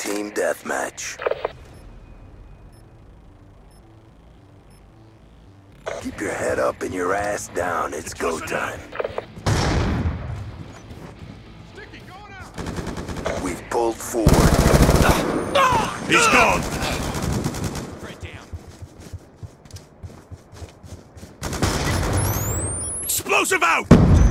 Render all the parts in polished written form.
Team deathmatch. Keep your head up and your ass down. It's go time. We've pulled forward. He's gone! Explosive out!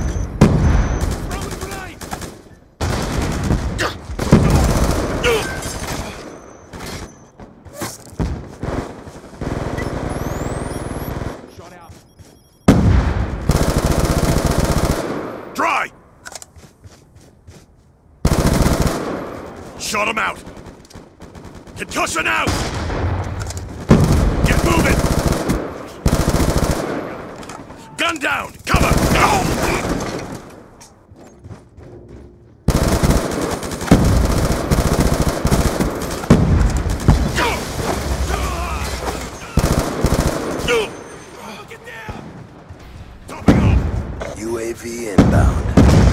Shot out. Dry! Shot him out! Concussion out! Get moving! Gun down! Cover! Get down! Topping off! UAV inbound.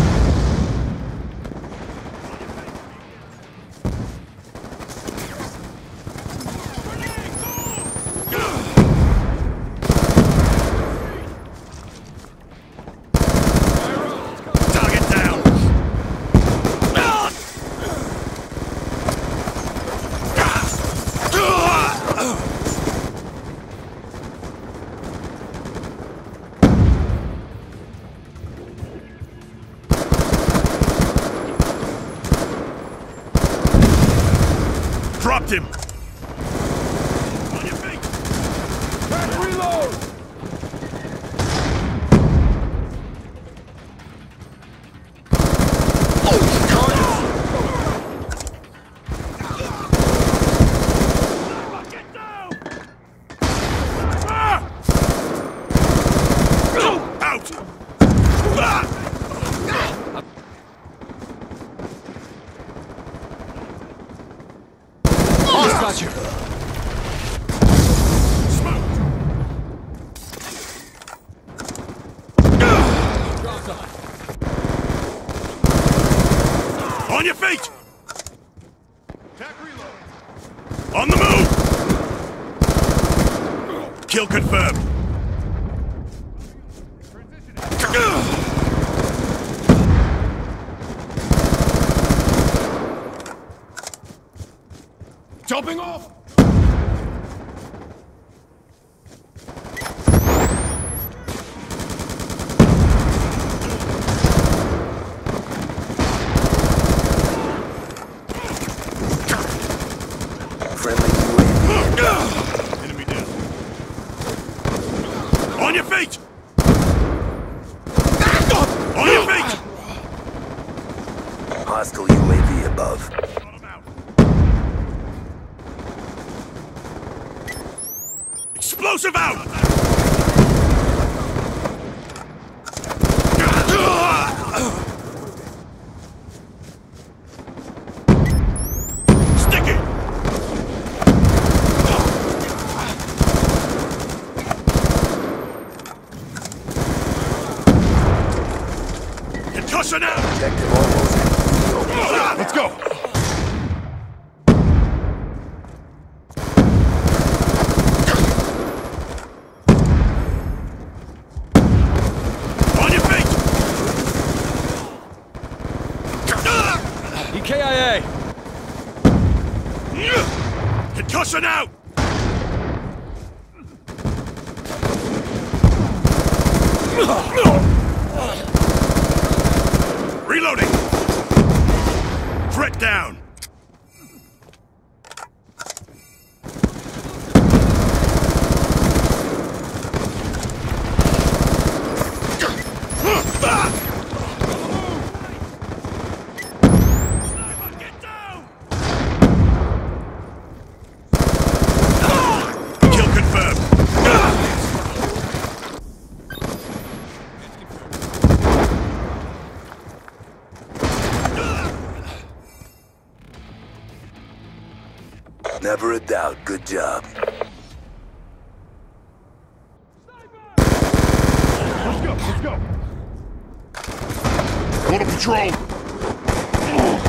Target down! Dropped him! On your feet! Reload! Get down! Out! Got you. Smoked! On your feet! On the move! Kill confirmed. Jumping off! Friendly UAV. Enemy down. On your feet! On your feet! Hostile UAV above. Got him out. Explosive out! Sticky! Concussion out! Objective almost. Let's go! On your feet! EKIA! Concussion out! Reloading! Threat down! Get down! Kill confirmed! Never a doubt. Good job. Let's go! Go to patrol!